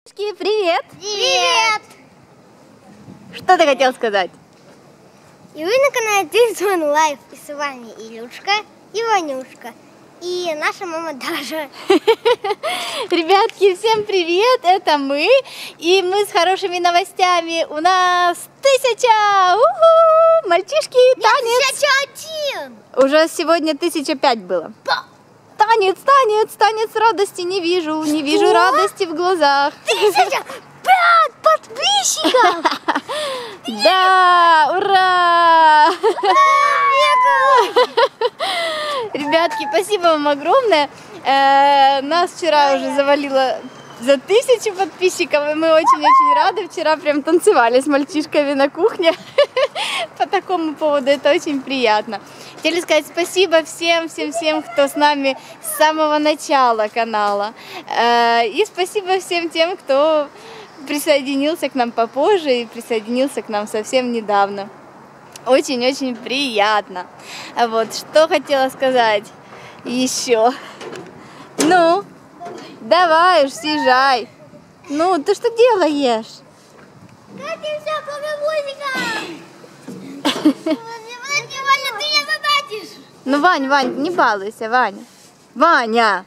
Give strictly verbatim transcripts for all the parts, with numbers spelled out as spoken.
Привет! Привет! Что ты хотел сказать? И вы на канале Тильсон Лайф. И с вами Илюшка и Ванюшка. И наша мама даже. Ребятки, всем привет! Это мы. И мы с хорошими новостями. У нас тысяча! У-ху! Мальчишки, танец! тысяча один! Уже сегодня тысяча пять было. Да. Танец, танец, танец радости не вижу. Не вижу Что? радости в глазах. Тысяча пять подписчиков! Да, ура! Ребятки, спасибо вам огромное. Э, нас вчера уже завалило за тысячу подписчиков, и мы очень-очень рады. Вчера прям танцевали с мальчишками на кухне по такому поводу. Это очень приятно. Хотели сказать спасибо всем, всем, всем, кто с нами с самого начала канала. Э, и спасибо всем тем, кто присоединился к нам попозже и присоединился к нам совсем недавно. Очень-очень приятно. Вот, что хотела сказать еще. Ну, давай уж, съезжай. Ну, ты что делаешь? Катимся по габузикам! Ваня, ты меня задатишь! Ну, Вань, Вань, не балуйся, Ваня. Ваня!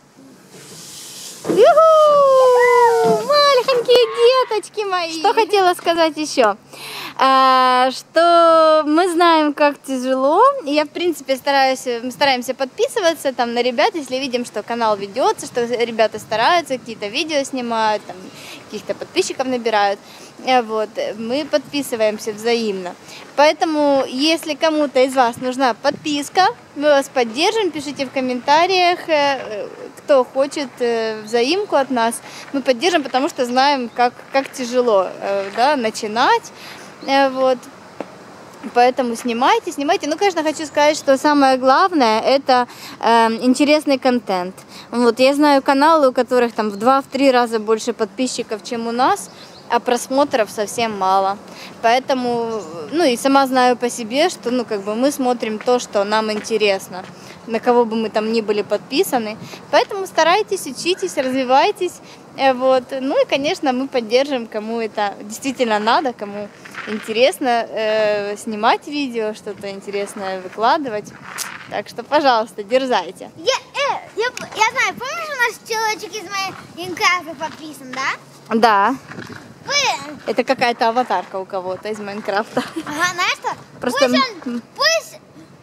Ю-ху! Маленькие деточки мои! Что хотела сказать еще? А, что мы знаем, как тяжело. И я, в принципе, стараюсь, мы стараемся подписываться там на ребят, если видим, что канал ведется, что ребята стараются, какие-то видео снимают, там, каких-то подписчиков набирают. Вот, мы подписываемся взаимно. Поэтому, если кому-то из вас нужна подписка, мы вас поддержим, пишите в комментариях, кто хочет взаимку от нас. Мы поддержим, потому что знаем, как, как тяжело, да, начинать. Вот. Поэтому снимайте, снимайте. Ну, конечно, хочу сказать, что самое главное – это э, интересный контент. Вот, я знаю каналы, у которых там в два-три раза больше подписчиков, чем у нас, а просмотров совсем мало. Поэтому, ну и сама знаю по себе, что ну как бы мы смотрим то, что нам интересно, на кого бы мы там ни были подписаны. Поэтому старайтесь, учитесь, развивайтесь. Вот. Ну и, конечно, мы поддержим, кому это действительно надо, кому интересно э, снимать видео, что-то интересное выкладывать. Так что, пожалуйста, дерзайте. Я, э, я, я знаю, помнишь, у нас человечек из Майнкрафта подписан, да? Да. Вы... Это какая-то аватарка у кого-то из Майнкрафта. Ага, знаешь что? Просто... Пусть он, пусть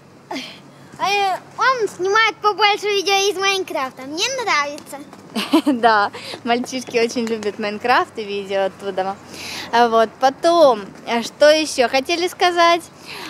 э, он снимает побольше видео из Майнкрафта. Мне нравится. Да, мальчишки очень любят Майнкрафт и видео оттуда. Вот, потом, что еще хотели сказать?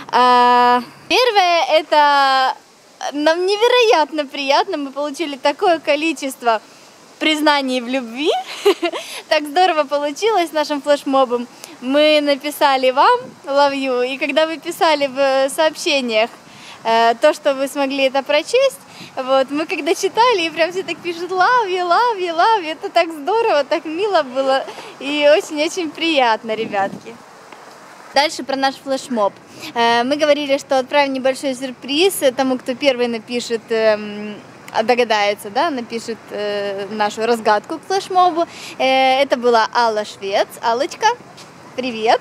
Первое, это нам невероятно приятно. Мы получили такое количество признаний в любви. Так здорово получилось с нашим флешмобом. Мы написали вам love you, и когда вы писали в сообщениях э, то, что вы смогли это прочесть, вот, мы когда читали, и прям все так пишут love you, love you, love you. Это так здорово, так мило было и очень-очень приятно, ребятки. Дальше про наш флешмоб. Э, мы говорили, что отправим небольшой сюрприз тому, кто первый напишет... Э, догадается, да, напишет э, нашу разгадку к флешмобу. Э, это была Алла Швец. Аллочка, привет!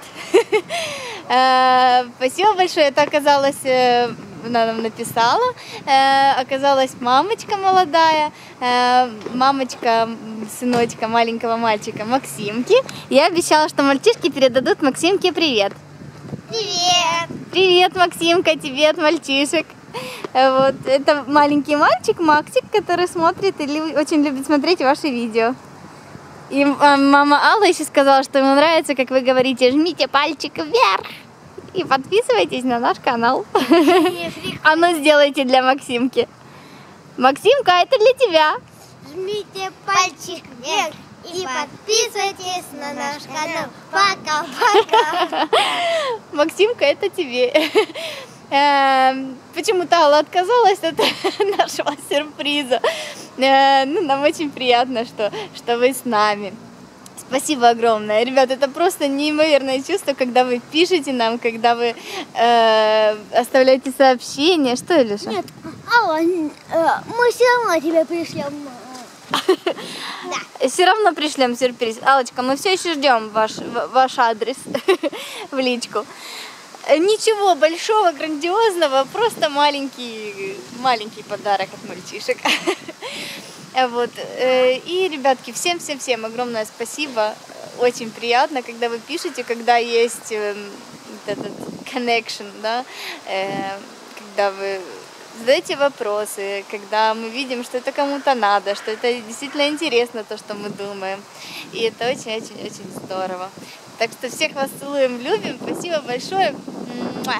э, спасибо большое. Это оказалось, э, она нам написала, э, оказалась мамочка молодая, э, мамочка сыночка маленького мальчика Максимки. Я обещала, что мальчишки передадут Максимке привет. Привет! Привет, Максимка, тебе от мальчишек. Вот, это маленький мальчик Максик, который смотрит и очень любит смотреть ваши видео. И мама Алла еще сказала, что ему нравится, как вы говорите, жмите пальчик вверх и подписывайтесь на наш канал. А ну сделайте для Максимки. Максимка, это для тебя. Жмите пальчик вверх и подписывайтесь на наш канал. Пока-пока. Максимка, это тебе. Почему-то Алла отказалась от нашего сюрприза. Ну, нам очень приятно, что, что вы с нами. Спасибо огромное. Ребят, это просто неимоверное чувство, когда вы пишете нам, когда вы э, оставляете сообщения. Что, Илюша? Нет, Алла, мы все равно тебе пришлем Да. Все равно пришлем сюрприз. Аллочка, мы все еще ждем ваш, ваш адрес в личку. Ничего большого, грандиозного, просто маленький, маленький подарок от мальчишек. Вот. И, ребятки, всем-всем-всем огромное спасибо. Очень приятно, когда вы пишете, когда есть этот connection, да, когда вы задаете вопросы, когда мы видим, что это кому-то надо, что это действительно интересно, то, что мы думаем. И это очень-очень-очень здорово. Так что всех вас целуем, любим. Спасибо большое. Пока.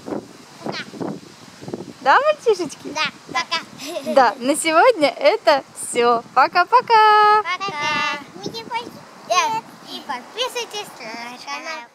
Да, мальчишечки? Да, пока. Да, на сегодня это все. Пока-пока. Пока. И подписывайтесь на наш канал.